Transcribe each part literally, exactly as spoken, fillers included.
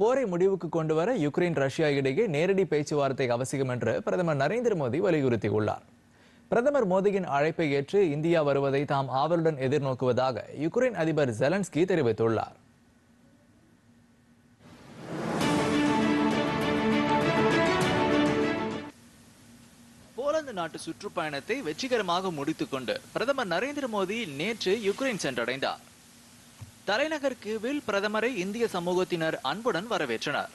போரை முடிவுக்கு கொண்டு வர யுக்ரைன் ரஷ்யா இடையே நேரடி பேச்சுவார்த்தை அவசியம் என்று பிரதமர் நரேந்திர மோடி வலியுறுத்தியுள்ளார். பிரதமர் மோடியின் அழைப்பை ஏற்று இந்தியா வருவதை தாம் ஆவலுடன் எதிர்நோக்குவதாக யுக்ரைன் அதிபர் ஜெலன்ஸ்கி தெரிவித்துள்ளார். போலந்து நாட்டு சுற்றுப்பயணத்தை வெற்றிகரமாக முடித்துக் கொண்டு பிரதமர் நரேந்திர மோடி நேற்று யுக்ரைன் சென்றடைந்தார். தலைநகர் கீவில் பிரதமரை இந்திய சமூகத்தினர் அன்புடன் வரவேற்றனர்.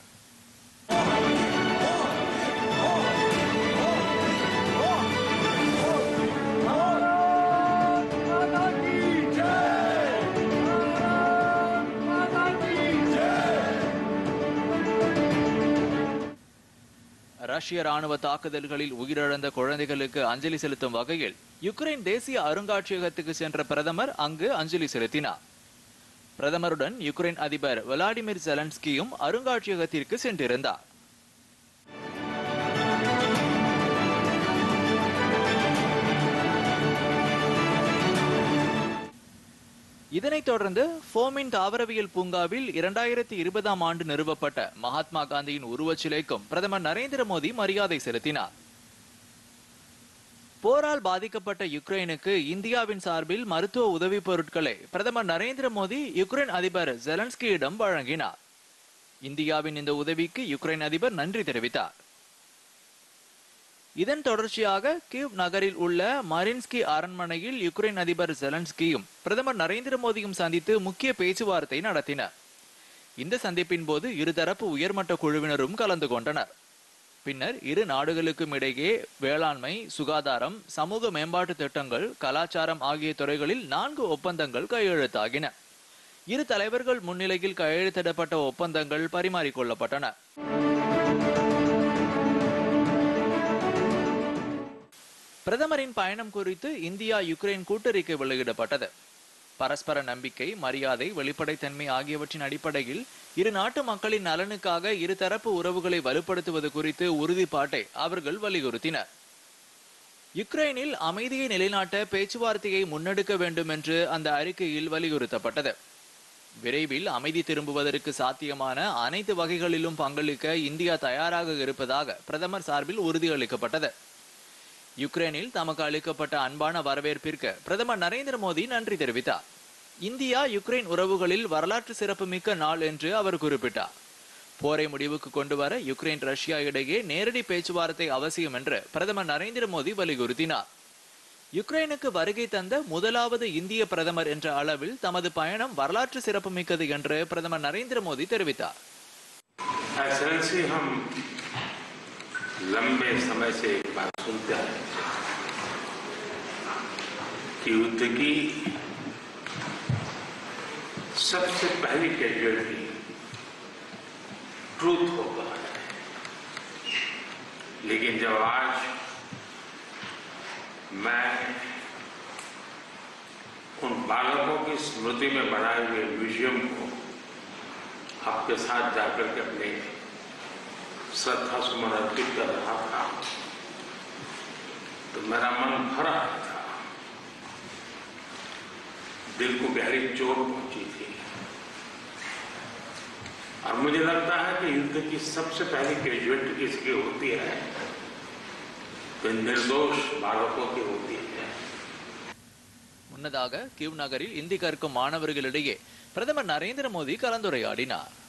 ரஷ்ய ராணுவ தாக்குதல்களில் உயிரிழந்த குழந்தைகளுக்கு அஞ்சலி செலுத்தும் வகையில் யுக்ரைன் தேசிய அருங்காட்சியகத்துக்கு சென்ற பிரதமர் அங்கு அஞ்சலி செலுத்தினார். பிரதமருடன் யுக்ரைன் அதிபர் விளாடிமிர் ஜெலன்ஸ்கியும் அருங்காட்சியகத்திற்கு சென்றிருந்தார். இதனைத் தொடர்ந்து போமின் தாவரவியல் பூங்காவில் இரண்டாயிரத்தி இருபதாம் ஆண்டு நிறுவப்பட்ட மகாத்மா காந்தியின் உருவச்சிலைக்கும் பிரதமர் நரேந்திர மோடி மரியாதை செலுத்தினார். போரால் பாதிக்கப்பட்ட யுக்ரைனுக்கு இந்தியாவின் சார்பில் மருத்துவ உதவி பொருட்களை பிரதமர் நரேந்திர மோடி யுக்ரைன் அதிபர் ஜெலன்ஸ்கியிடம் வழங்கினார். இந்தியாவின் இந்த உதவிக்கு யுக்ரைன் அதிபர் நன்றி தெரிவித்தார். இதன் தொடர்ச்சியாக கீவ் நகரில் உள்ள மரின்ஸ்கி அரண்மனையில் யுக்ரைன் அதிபர் ஜெலன்ஸ்கியும் பிரதமர் நரேந்திர மோடியும் சந்தித்து முக்கிய பேச்சுவார்த்தை நடத்தினர். இந்த சந்திப்பின் போது இருதரப்பு உயர்மட்ட குழுவினரும் கலந்து கொண்டனர். பின்னர் இரு நாடுகளுக்கும் இடையே வேளாண்மை, சுகாதாரம், சமூக மேம்பாட்டு திட்டங்கள், கலாச்சாரம் ஆகிய துறைகளில் நான்கு ஒப்பந்தங்கள் கையெழுத்தாகின. இரு தலைவர்கள் முன்னிலையில் கையெழுத்திடப்பட்ட ஒப்பந்தங்கள் பரிமாறிக்கொள்ளப்பட்டன. பிரதமரின் பயணம் குறித்து இந்தியா யுக்ரைன் கூட்டறிக்கை வெளியிடப்பட்டது. பரஸ்பர நம்பிக்கை, மரியாதை, வெளிப்படைத்தன்மை ஆகியவற்றின் அடிப்படையில் இரு நாட்டு மக்களின் நலனுக்காக இருதரப்பு உறவுகளை வலுப்படுத்துவது குறித்து உறுதிப்பாட்டை அவர்கள் வலியுறுத்தினர். யுக்ரைனில் அமைதியை நிலைநாட்ட பேச்சுவார்த்தையை முன்னெடுக்க வேண்டும் என்று அந்த அறிக்கையில் வலியுறுத்தப்பட்டது. விரைவில் அமைதி திரும்புவதற்கு சாத்தியமான அனைத்து வகைகளிலும் பங்களிக்க இந்தியா தயாராக இருப்பதாக பிரதமர் சார்பில் உறுதியளிக்கப்பட்டது. யுக்ரைனில் தமக்கு அளிக்கப்பட்ட அன்பான வரவேற்பிற்கு பிரதமர் நரேந்திர மோடி நன்றி தெரிவித்தார். இந்தியா யுக்ரைன் உறவுகளில் வரலாற்று சிறப்புமிக்க நாள் என்று அவர் குறிப்பிட்டார். போரை முடிவுக்கு கொண்டு வர யுக்ரைன் ரஷ்யா இடையே நேரடி பேச்சுவார்த்தை அவசியம் என்று பிரதமர் நரேந்திர மோடி வலியுறுத்தினார். யுக்ரைனுக்கு வருகை தந்த முதலாவது இந்திய பிரதமர் என்ற அளவில் தமது பயணம் வரலாற்று சிறப்புமிக்கது என்று பிரதமர் நரேந்திர மோடி தெரிவித்தார். लंबे समय से एक बात सुनते हैं कि युद्ध की सबसे पहली कैजुअलिटी ट्रूथ होगा, लेकिन जब आज मैं उन बालकों की स्मृति में बनाए हुए म्यूजियम को आपके साथ जाकर के अपने श्रद्धा सुमन अर्पित कर रहा था तो मेरा मन भरा था, दिल को गहरी चोट पहुंची थी। और मुझे लगता है कि युद्ध की सबसे पहली कैजुअलिटी किसकी होती है तो निर्दोष बालकों की होती है. முன்னதாக கீவ் நகரில் இந்தி கற்கும் மாணவர்களிடையே பிரதமர் நரேந்திர மோடி கலந்துரையாடினார்.